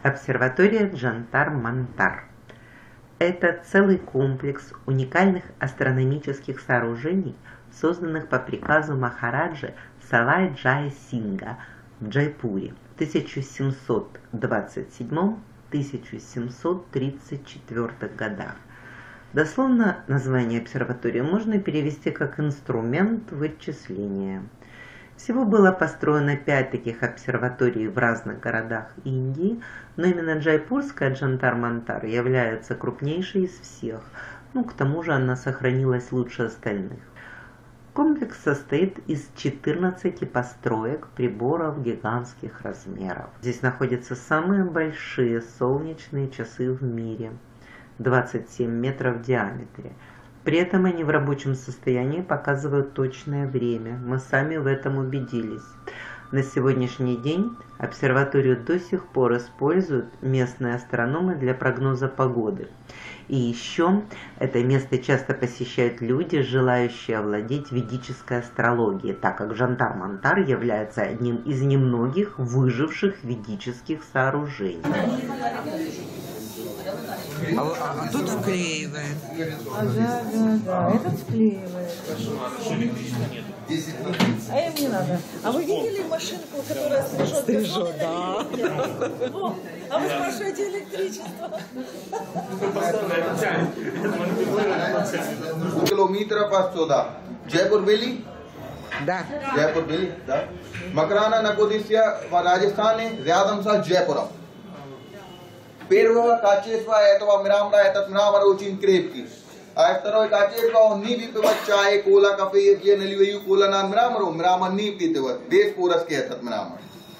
Обсерватория Джантар-Мантар. Это целый комплекс уникальных астрономических сооружений, созданных по приказу Махараджи Савай Джая Синга в Джайпуре в 1727-1734 годах. Дословно название обсерватории можно перевести как «инструмент вычисления». Всего было построено 5 таких обсерваторий в разных городах Индии, но именно джайпурская Джантар-Мантар является крупнейшей из всех, к тому же она сохранилась лучше остальных. Комплекс состоит из 14 построек приборов гигантских размеров. Здесь находятся самые большие солнечные часы в мире, 27 метров в диаметре. При этом они в рабочем состоянии показывают точное время. Мы сами в этом убедились. На сегодняшний день обсерваторию до сих пор используют местные астрономы для прогноза погоды. И еще это место часто посещают люди, желающие овладеть ведической астрологией, так как Джантар-Мантар является одним из немногих выживших ведических сооружений. А тут вклеивает. Да, этот вклеивает. А им не надо. А вы видели машинку, которая стрижет? Да. А вы спрашиваете электричество? Километра по 100. Джайпур Вели? Да. Джайпур Вели, да. Макрана Накодисия в Раджस्थане рядом с Джайпуром. Первого качества этого мрамора, этот мрамор очень крепкий. А второе качество, он не выпивает чай, кола, кафе, я наливаю кола на мрамору, мрамор не впитывает. Весь поросский этот мрамор.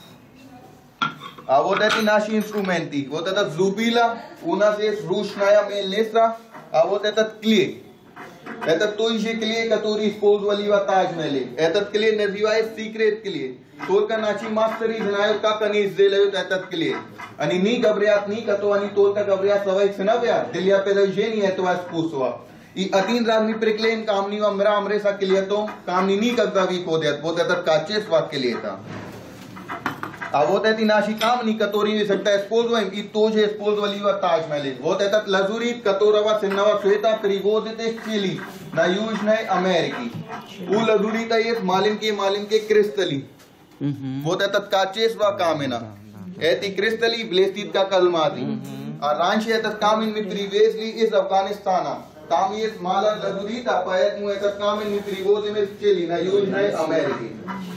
А вот эти наши инструменты, вот этот зубила, у нас есть ручная мельница, а вот этот клей. Это той же клей, который использовали в Тадж-Махале. Этот клей называется секрет клей. Только наши мастеры знают, как они сделают этот клей. Они не говорят никто, они только говорят своих сыновья для продолжения этого искусства. И один раз мы приклеим камни в мраморе с клеем, камни никогда выходят. Вот этот качество клея. А вот эти наши камни, которые всегда используем, и тоже использовали в Тадж-Махале. Вот этот лазурит, которого ценного цвета привозят из Чили на Южной Америке. У лазурита есть маленькие кристаллы. Вот этот качество камня. Эти кристаллы блестят как алмазы. А раньше этот камень мы привезли из Афганистана. Там есть мало лазурита, поэтому этот камень мы привозим из Чили на Южной Америке.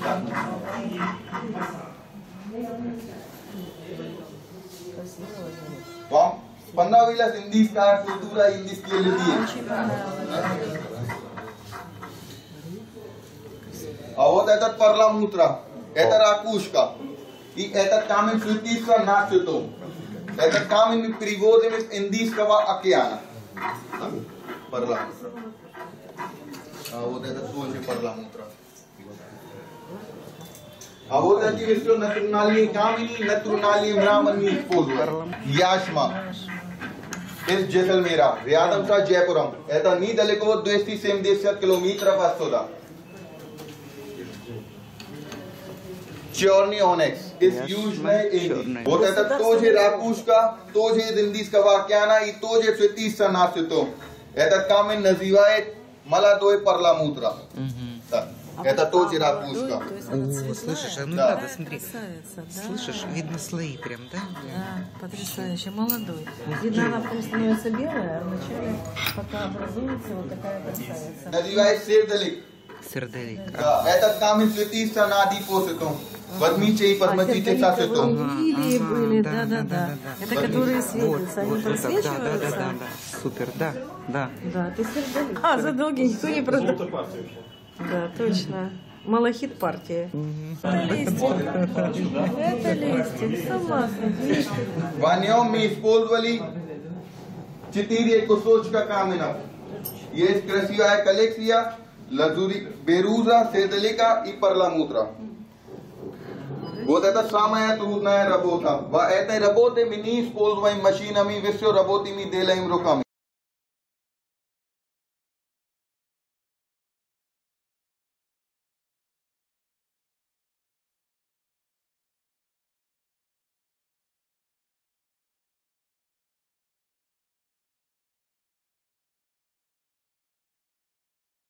Вам понравилась индийская культура, индийские люди? А вот этот парламутра, это ракушка. И этот камень светится на цвету. Этот камень мы привозим из Индийского океана. Парламутра. А вот это тоже парламутра. А вот эти все натуральные камни, натуральные мрамор не используют. Яшма. Из Джайсалмера, рядом с Джайпуром. Это недалеко 270 километров отсюда. Черный оникс из Южной Индии. Вот это тоже ракушка, тоже из Индийского океана и тоже светится на цвету. Этот камень называют молодой парламутра. Это тоже ракушка. Слышишь, а ну да. надо, смотри. Слышишь, видно слои прям, да? Да, потрясающе, молодой. Видно, она потом становится белая, а вначале пока образуется вот такая красавица. Называется сердолик. Сердолик. Да, этот камень светится на дипоситом. Возьмите и посмотрите со цветом. Лилии были, да. Это которые светятся, они просвечиваются. Да. Супер, да. Да, ты сердолик. А, за долги никто не продал. Да, точно. Малахит партии. Это листик. Согласна. В нем мы использовали 4 кусочка камня. Есть красивая коллекция лазури, беруза, седалика и парламутра. Вот это самая трудная работа. В этой работе мы не используем машинами, все работы мы делаем руками.